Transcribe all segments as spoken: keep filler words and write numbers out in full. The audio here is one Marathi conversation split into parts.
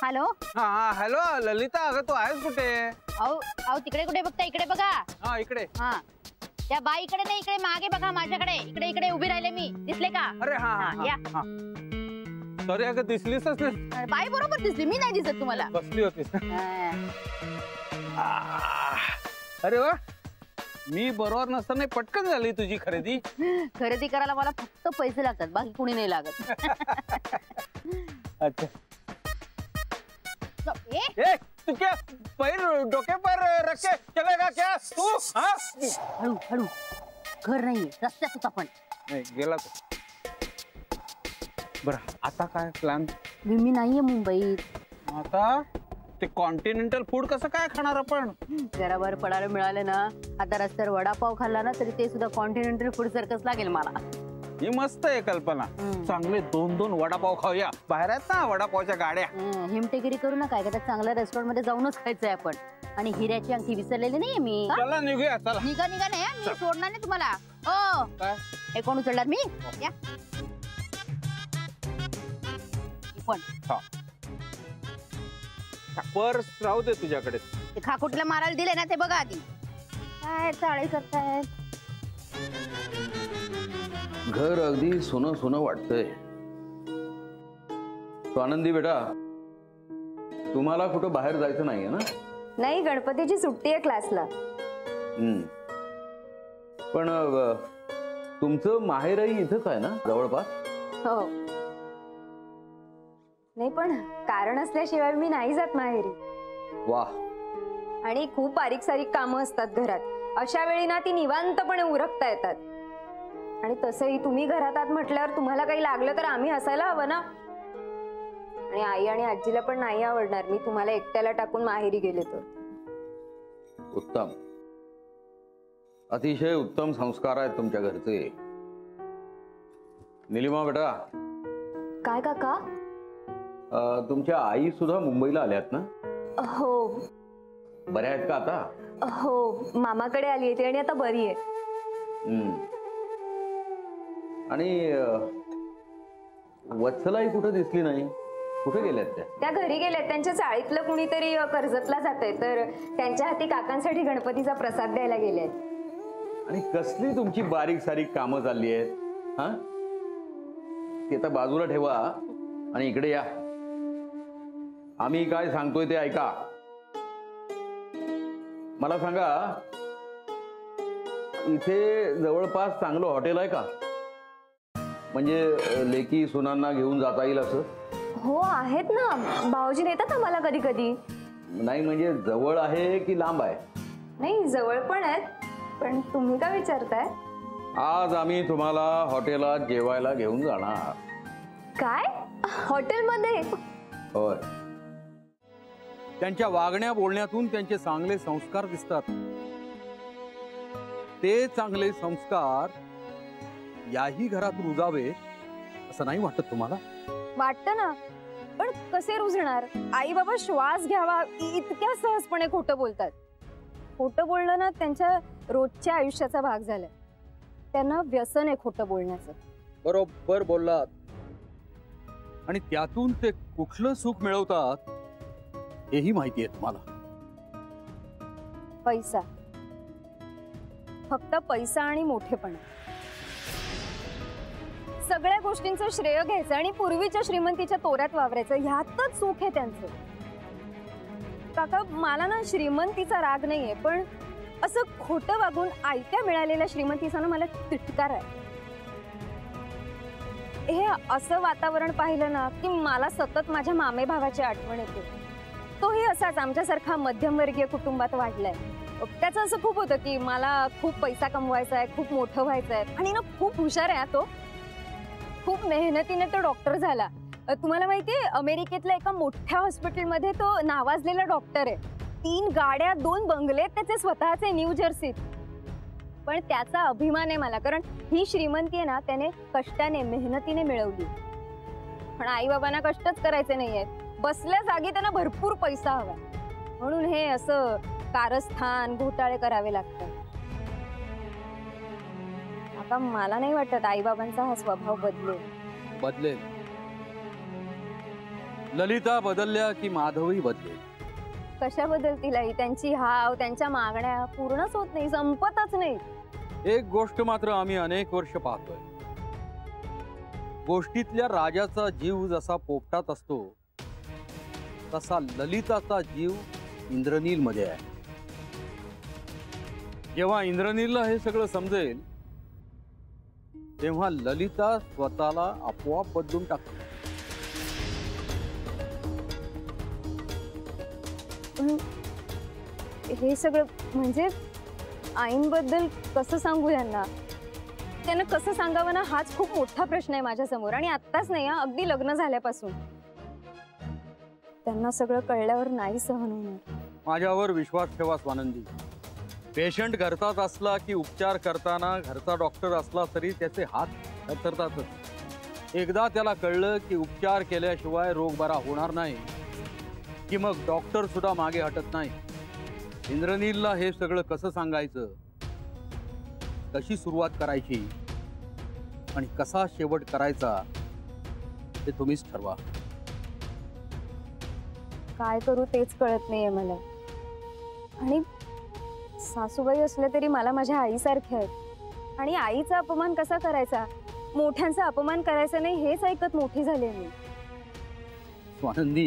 हॅलो. हा हॅलो ललिता, अगं तू आहेस कुठे? अहो अहो तिकडे कुठे बघता, इकडे बघा. हा इकडे. हा त्या बाई इकडे नाही, इकडे मागे बघा माझ्याकडे. इकडे इकडे उभी राहिले मी, दिसले का? अरे हा या. सॉरी अगं दिसलीच नाही. बाई बरोबर दिसली, मी नाही दिसत तुम्हाला. बसली होतीस. अरे वा, मी बरोबर नसताना पटकन झाली तुझी खरेदी. खरेदी करायला मला फक्त पैसे लागतात, बाकी कुणी नाही लागत. अच्छा ए? ए, तू क्या पैर डोके पर रख के चलेगा क्या तू? हाँ? हळू हळू, घर नाहीये, रस्त्यात होता पण. नाही गेला तो. बरं आता काय प्लॅन? मी नाहीये मुंबईत आता. ते कॉन्टिनेंटल फूड कसं काय खाणार आपण? जरा बर पडायला मिळालं ना, आता रस्त्यावर वडापाव खाल्ला ना तरी ते सुद्धा कॉन्टिनेंटल फूड सारखंच लागेल मला. ही मस्त आहे कल्पना. चांगले दोन दोन वडापाव खाऊया. बाहेर आहेत ना वडापावच्या गाड्या. हिमटेगिरी करू नका, एखाद्या चांगल्या रेस्टॉरंट मध्ये जाऊनच खायचंय आपण. आणि हिऱ्याची अंगठी विसरलेली नाहीये मी. चला निघूया. चला निघा निघा. नाही मी सोडणार नाही तुम्हाला. ओ काय हे कोण उचलणार? मी या पण. हा पर्स राहू दे तुझ्याकडे. ते खाकुटला मारायला दिले ना ते बघा आधी. काय चाळे करतायत. घर अगदी सोनं सोनं वाटतंय. स्वानंदी बेटा, तुम्हाला कुठं बाहेर जायचं नाहीये ना? नाही, गणपतीची सुट्टी आहे क्लासला. हम्म. पण तुमचं माहेरही इथंच आहे ना जवळपास? हो. नाही पण कारण असल्याशिवाय मी नाही जात माहेरी. वा. आणि खूप बारीक सारीक कामं असतात घरात. अशा वेळी ना ती निवांतपणे उरकता येतात. आणि तसंही तुम्ही घरात आहात म्हटल्यावर तुम्हाला काही लागलं तर आम्ही असायला हवं ना. आणि आई आणि आजीला पण नाही आवडणार मी तुम्हाला एकट्याला टाकून माहेरी गेले तर. उत्तम, अतिशय उत्तम संस्कार आहेत तुमच्या घरचे. निलिमा बेटा. काय काका? तुमच्या आई सुद्धा मुंबईला आल्यात ना? हो. बऱ्या आहेत का आता? हो, मामाकडे आली आहे ती आणि आता बरी आहे. हम्म. आणि वत्सलाई कुठं दिसली नाही, कुठे गेल्यात त्या? त्या घरी गेल्यात. त्यांच्या चाळीतलं कुणीतरी कर्जतला जातंय तर त्यांच्या हाती काकांसाठी गणपतीचा प्रसाद द्यायला गेल्यात. आणि कसली तुमची बारीक सारीक कामं चालली आहेत? हा, ते आता बाजूला ठेवा आणि इकडे या. आम्ही काय सांगतोय ते ऐका. मला सांगा, इथे जवळपास चांगलं हॉटेल आहे का? म्हणजे लेकी सुनांना घेऊन जाता येईल असं? हो आहेत ना, भाऊजी नेतात आम्हाला कधी कधी. नाही म्हणजे जवळ आहे की लांब आहे? नाही जवळ पण आहेत. पण तुम्ही का विचारताय? आज आम्ही तुम्हाला हॉटेलात जेवायला घेऊन जाणार. काय? हॉटेलमध्ये? होय. त्यांच्या वागण्या बोलण्यातून त्यांचे चांगले संस्कार दिसतात. ते चांगले संस्कार याही घरात रुजावे असं नाही वाटत तुम्हाला? वाटतं ना, पण कसे रुजणार? आई बाबा श्वास घ्यावा इतक्या सहजपणे खोटं बोलतात. खोटं बोलणं ना त्यांच्या रोजच्या आयुष्याचा भाग झालाय. त्यांना व्यसन आहे खोटं बोलण्याचं. बरोबर बोललात. आणि त्यातून ते कुठलं सुख मिळवतात हेही माहिती आहे तुम्हाला. पैसा, फक्त पैसा आणि मोठेपणा. सगळ्या गोष्टींचं श्रेय घ्यायचं आणि पूर्वीच्या श्रीमंतीच्या तोऱ्यात वावरायचं, ह्यातच सुख आहे त्यांचं. काका मला ना श्रीमंतीचा राग नाहीये, पण असं खोटं वागून आयत्या मिळालेल्या श्रीमंतीचा ना मला तिटकार आहे. हे असं वातावरण पाहिलं ना की मला सतत माझ्या मामे भावाची आठवण येते. तोही असाच आमच्यासारखा मध्यमवर्गीय कुटुंबात वाढलाय. त्याचं असं खूप होतं की मला खूप पैसा कमवायचा आहे, खूप मोठं व्हायचं आहे. आणि ना खूप हुशार आहे तो. खूप मेहनतीने तो डॉक्टर झाला. तुम्हाला माहितीये अमेरिकेतल्या एका मोठ्या हॉस्पिटलमध्ये तो नावाजलेला डॉक्टर आहे. तीन गाड्या, दोन बंगले त्याचे स्वतःचे न्यू जर्सीत. पण त्याचा अभिमान आहे मला, कारण ही श्रीमंती आहे ना त्याने कष्टाने मेहनतीने मिळवली. पण आई बाबांना कष्टच करायचे नाहीये. बसल्या जागी त्यांना भरपूर पैसा हवा, म्हणून हे असं कारस्थान घोटाळे करावे लागतात. आता मला नाही वाटत आई बाबांचा हा स्वभाव बदलेल. बदलेल. ललिता बदलल्या की माधवही बदलेल. कशा बदलतील आई? त्यांची हाव, त्यांच्या मागण्या पूर्णच होत नाही, संपतच नाही. एक गोष्ट मात्र आम्ही अनेक वर्ष पाहतोय. गोष्टीतल्या राजाचा जीव जसा पोपटात असतो तसा ललिताचा जीव इंद्रनील मध्ये आहे. जेव्हा इंद्रनीलला हे सगळं समजेल तेव्हा ललिता स्वतःला आपोआप बदलून टाकते. हे सगळं म्हणजे आईंबद्दल कसं सांगू यांना? त्यांना कसं सांगावं ना, हाच खूप मोठा प्रश्न आहे माझ्या समोर. आणि आत्ताच नाही, अगदी लग्न झाल्यापासून. त्यांना सगळं कळल्यावर नाही सहन होणार. माझ्यावर विश्वास ठेवा स्वानंदी. पेशंट घरचाच असला की उपचार करताना घरचा डॉक्टर असला तरी त्याचे हात थरथरतातच. एकदा त्याला कळलं की उपचार केल्याशिवाय रोग बरा होणार नाही की मग डॉक्टर सुद्धा मागे हटत नाही. इंद्रनीलला हे सगळं कसं सांगायचं, कशी सुरुवात करायची आणि कसा शेवट करायचा ते तुम्हीच ठरवा. काय करू तेच कळत नाहीये मला. आणि सासूबाई असल्या तरी मला माझ्या आईसारख्या आहेत. आणि आईचा अपमान कसा करायचा, मोठ्यांचा अपमान करायचा नाही, हेच ऐकत मोठी झाले मी. स्वानंदी,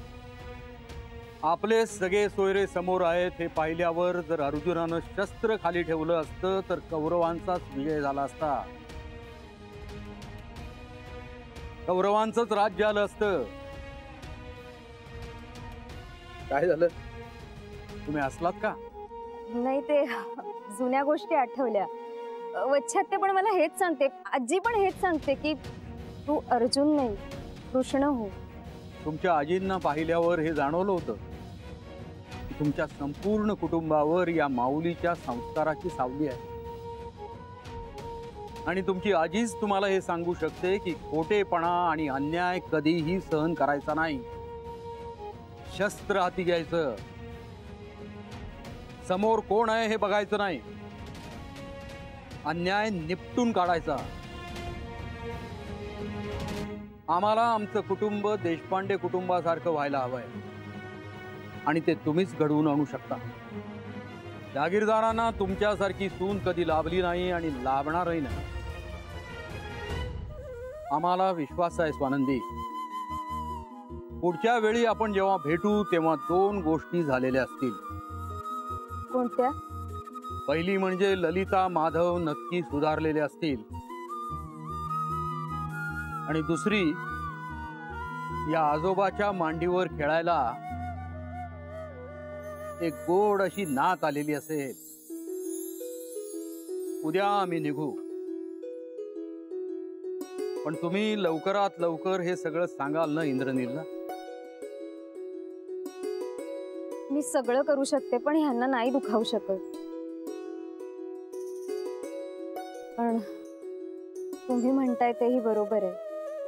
आपले सगळे सोयरे समोर आहेत हे पाहिल्यावर जर अर्जुनानं शस्त्र खाली ठेवलं असतं तर कौरवांचाच विजय झाला असता. कौरवांचंच राज्य आलं असतं. काय झालं, तुम्ही हसलात का? नाही, ते जुन्या गोष्टी आठवल्या. वच्छात्य पण मला हेच सांगते, आजी पण हेच सांगते की तू अर्जुन नाही कृष्ण हो. तुमच्या आजींना पाहिल्यावर हे जाणवलं होतं की तुमच्या संपूर्ण कुटुंबावर या माऊलीच्या संस्काराची सावली आहे. आणि तुमची आजीच तुम्हाला हे सांगू शकते की खोटेपणा आणि अन्याय कधीही सहन करायचा नाही. शस्त्र हाती घ्यायचं, समोर कोण आहे हे बघायचं नाही, अन्याय निपटून काढायचा. आम्हाला आमचं कुटुंब देशपांडे कुटुंबासारखं व्हायला हवंय आणि ते तुम्हीच घडवून आणू शकता. जागीरदारांना तुमच्यासारखी सून कधी लाभली नाही आणि लाभणारही नाही. आम्हाला विश्वास आहे स्वानंदी, पुढच्या वेळी आपण जेव्हा भेटू तेव्हा दोन गोष्टी झालेल्या असतील. कोणत्या? पहिली म्हणजे ललिता माधव नक्की सुधारलेले असतील आणि दुसरी, या आजोबाच्या मांडीवर खेळायला एक गोड अशी नात आलेली असेल. उद्या आम्ही निघू, पण तुम्ही लवकरात लवकर हे सगळं सांगाल ना इंद्रनीलला? मी सगळं करू शकते पण ह्यांना नाही दुखावू शकत. पण तुम्ही म्हणताय तेही बरोबर आहे.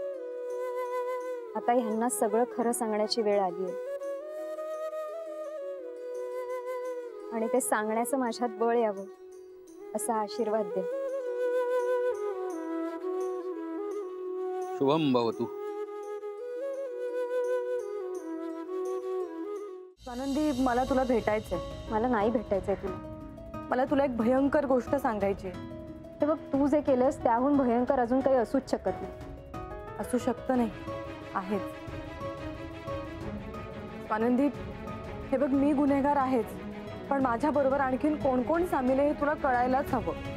आता ह्यांना सगळं खरं सांगण्याची वेळ आली आहे आणि ते सांगण्याचं माझ्यात बळ यावं असा आशीर्वाद दे. शुभम भवतु. स्वानंदी, मला तुला भेटायचंय. मला नाही भेटायचंय तुला. मला तुला एक भयंकर गोष्ट सांगायची आहे. ते बघ, तू जे केलंस त्याहून भयंकर अजून काही असूच शकत नाही. असू शकतं नाही, आहेच. स्वानंदी, हे बघ, मी गुन्हेगार आहेच, पण माझ्या बरोबर आणखीन कोण कोण सामील आहे हे तुला कळायलाच हवं.